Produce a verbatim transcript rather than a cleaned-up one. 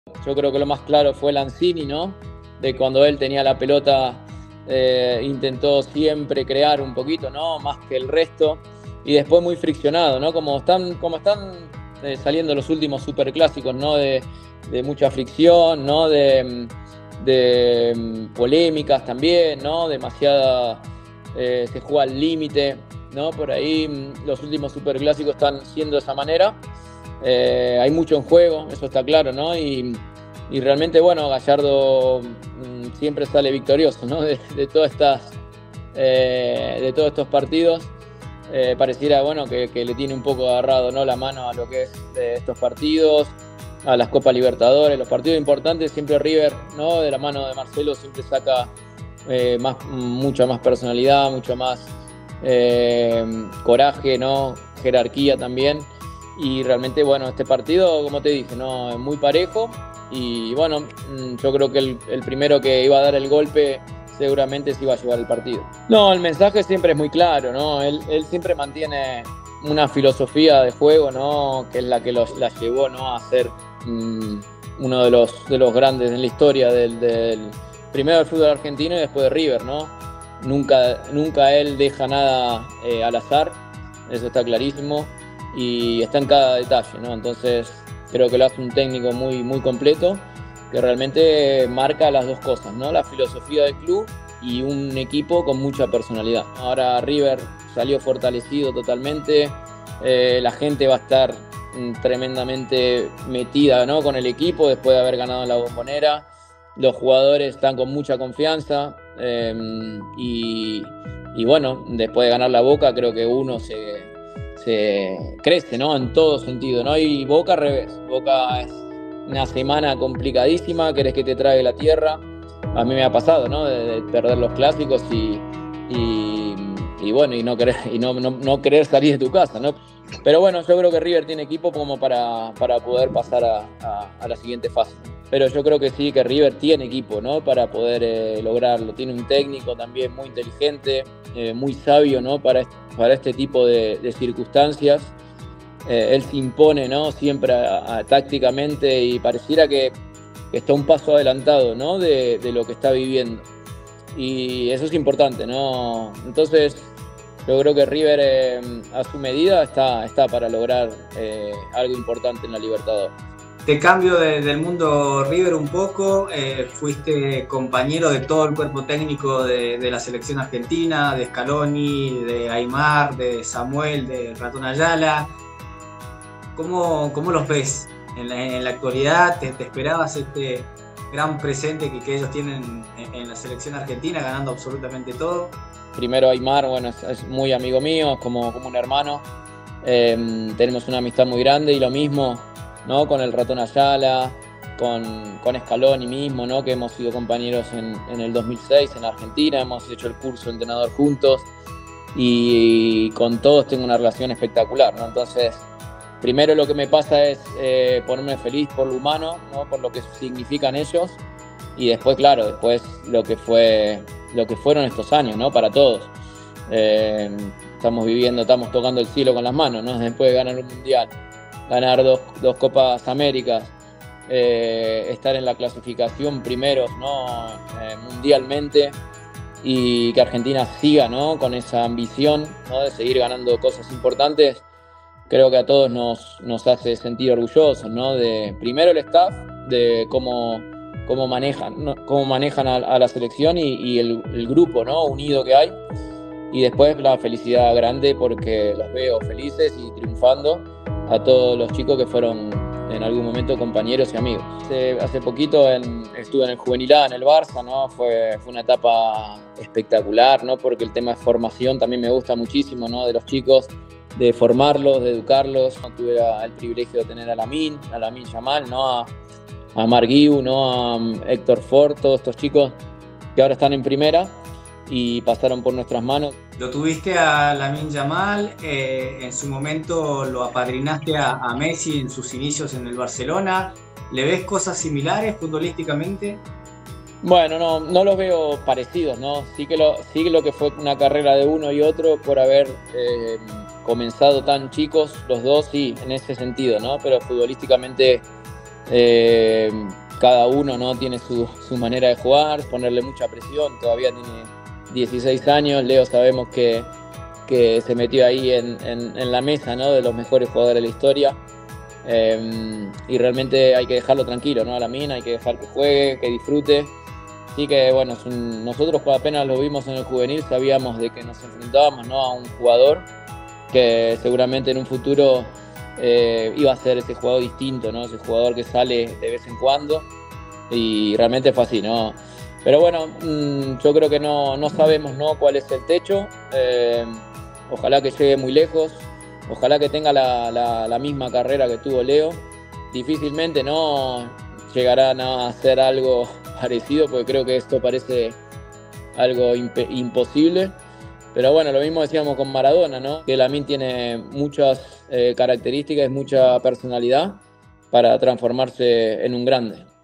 Yo creo que lo más claro fue Lanzini, ¿no? De cuando él tenía la pelota, eh, intentó siempre crear un poquito, ¿no? Más que el resto. Y después muy friccionado, ¿no? Como están, como están eh, saliendo los últimos superclásicos, ¿no? De, de mucha fricción, ¿no? De, de polémicas también, ¿no? Demasiada, eh, se juega al límite, ¿no? Por ahí los últimos superclásicos están siendo de esa manera. Eh, hay mucho en juego, eso está claro, ¿no? Y, y realmente, bueno, Gallardo mmm, siempre sale victorioso, ¿no? De, de, todas estas, eh, de todos estos partidos. Eh, pareciera, bueno, que, que le tiene un poco agarrado, ¿no? La mano a lo que es de estos partidos, a las Copas Libertadores, los partidos importantes. Siempre River, ¿no? De la mano de Marcelo siempre saca eh, más, mucha más personalidad, mucho más eh, coraje, ¿no? Jerarquía también. Y realmente, bueno, este partido, como te dije, ¿no? Es muy parejo. Y bueno, yo creo que el, el primero que iba a dar el golpe seguramente se iba a llevar el partido. No, el mensaje siempre es muy claro, ¿no? Él, él siempre mantiene una filosofía de juego, ¿no? Que es la que los, la llevó, ¿no? A ser mmm, uno de los, de los grandes en la historia del, del primero del fútbol argentino y después de River, ¿no? Nunca, nunca él deja nada eh, al azar, eso está clarísimo. Y está en cada detalle, ¿no? Entonces creo que lo hace un técnico muy, muy completo, que realmente marca las dos cosas, ¿no? La filosofía del club y un equipo con mucha personalidad. Ahora River salió fortalecido totalmente, eh, la gente va a estar tremendamente metida, ¿no? Con el equipo después de haber ganado en la Bombonera, los jugadores están con mucha confianza eh, y, y bueno, después de ganar la Boca creo que uno se... se crece, ¿no? En todo sentido, ¿no? Y Boca al revés. Boca es una semana complicadísima, querés que te trague la tierra. A mí me ha pasado, ¿no? De, de perder los clásicos y, y, y bueno, y no querer, y no, no, no querer salir de tu casa, ¿no? Pero bueno, yo creo que River tiene equipo como para, para poder pasar a, a, a la siguiente fase. Pero yo creo que sí, que River tiene equipo, ¿no? Para poder eh, lograrlo. Tiene un técnico también muy inteligente, eh, muy sabio, ¿no? Para, para este tipo de, de circunstancias. Eh, él se impone, ¿no? Siempre a, a, tácticamente y pareciera que, que está un paso adelantado, ¿no? De, de lo que está viviendo. Y eso es importante, ¿no? Entonces, yo creo que River eh, a su medida está, está para lograr eh, algo importante en la Libertadores. Te cambio de, del mundo River un poco, eh, fuiste compañero de todo el cuerpo técnico de, de la selección argentina, de Scaloni, de Aimar, de Samuel, de Ratón Ayala. ¿Cómo, cómo los ves en la, en la actualidad? ¿Te, te esperabas este gran presente que, que ellos tienen en, en la selección argentina, ganando absolutamente todo? Primero Aimar, bueno, es, es muy amigo mío, como, como un hermano. Eh, tenemos una amistad muy grande y lo mismo, ¿no? Con el Ratón Ayala, con, con Scaloni mismo, ¿no? Que hemos sido compañeros en, en el dos mil seis en Argentina, hemos hecho el curso de entrenador juntos y con todos tengo una relación espectacular, ¿no? Entonces, primero lo que me pasa es eh, ponerme feliz por lo humano, ¿no? Por lo que significan ellos y después, claro, después lo que fue, lo que fueron estos años, ¿no? Para todos. Eh, estamos viviendo, estamos tocando el cielo con las manos, ¿no? Después de ganar un mundial, ganar dos, dos Copas Américas, eh, estar en la clasificación primeros, ¿no? Eh, mundialmente y que Argentina siga, ¿no? Con esa ambición, ¿no? De seguir ganando cosas importantes, creo que a todos nos, nos hace sentir orgullosos, ¿no? De primero el staff, de cómo, cómo manejan, ¿no? Cómo manejan a, a la selección y, y el, el grupo, ¿no? Unido que hay, y después la felicidad grande porque los veo felices y triunfando a todos los chicos que fueron en algún momento compañeros y amigos. Hace, hace poquito en, estuve en el Juvenil A, en el Barça, ¿no? Fue, fue una etapa espectacular, ¿no? Porque el tema de formación también me gusta muchísimo, ¿no? De los chicos, de formarlos, de educarlos. Tuve el privilegio de tener a Lamine, a Lamine Yamal, ¿no? A, a Marguiu, ¿no? A Héctor Ford, todos estos chicos que ahora están en primera y pasaron por nuestras manos. Lo tuviste a Lamine Yamal, eh, en su momento lo apadrinaste a, a Messi en sus inicios en el Barcelona. ¿Le ves cosas similares futbolísticamente? Bueno, no, no los veo parecidos, ¿no? Sí que, lo, sí que lo que fue una carrera de uno y otro por haber eh, comenzado tan chicos los dos, sí, en ese sentido, ¿no? Pero futbolísticamente Eh, cada uno, ¿no?, tiene su, su manera de jugar, ponerle mucha presión. Todavía tiene dieciséis años. Leo sabemos que, que se metió ahí en, en, en la mesa, ¿no?, de los mejores jugadores de la historia. Eh, y realmente hay que dejarlo tranquilo, ¿no?, a la mina, hay que dejar que juegue, que disfrute. Así que bueno, un, nosotros apenas lo vimos en el juvenil sabíamos de que nos enfrentábamos, ¿no?, a un jugador que seguramente en un futuro eh, iba a ser ese jugador distinto, ¿no?, ese jugador que sale de vez en cuando, y realmente fue así, ¿no? Pero bueno, mmm, yo creo que no, no sabemos, ¿no?, cuál es el techo. Eh, ojalá que llegue muy lejos, ojalá que tenga la, la, la misma carrera que tuvo Leo. Difícilmente no llegarán a hacer algo parecido, porque creo que esto parece algo imp- imposible. Pero bueno, lo mismo decíamos con Maradona, ¿no?, que Lamine tiene muchas eh, características, mucha personalidad para transformarse en un grande.